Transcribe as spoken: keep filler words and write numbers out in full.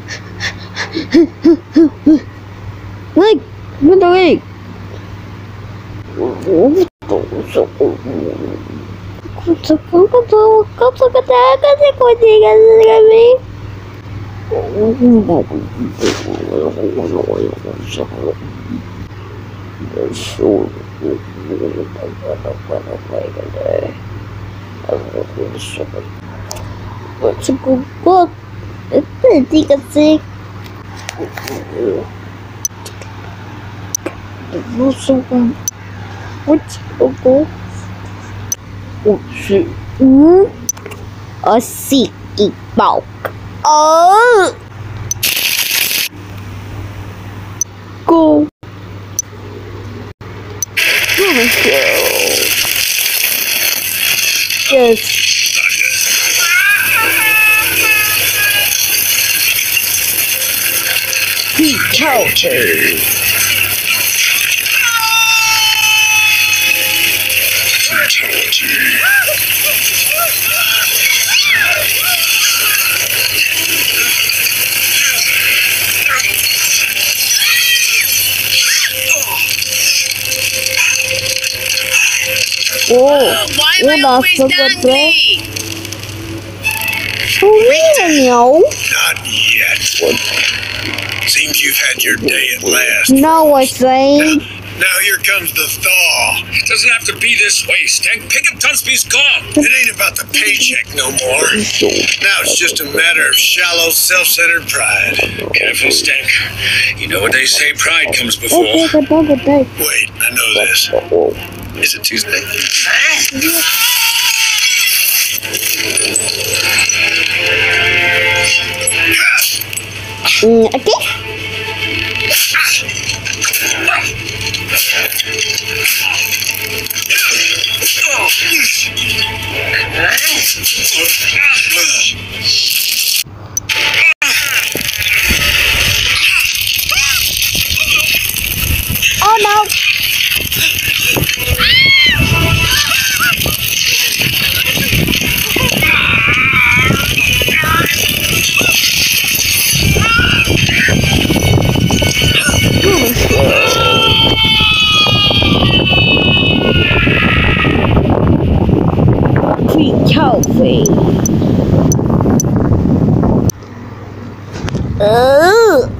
Like, what the heck? Let's go book. It's pretty good. Also, what's go? Oh, a sea bulk. Oh, go. Yes. Fatality. Oh, why am I always done me? No. Not yet. Seems you've had your day at last. No, I think. Now, now here comes the thaw. It doesn't have to be this way, Stank. Pick up Dunsby's gum. It ain't about the paycheck no more. Now it's just a matter of shallow, self-centered pride. Careful, Stank. You know what they say, pride comes before. Okay, good day, good day. Wait, I know this. Is it Tuesday? Mm, okay. Oh no. Healthy. Ugh.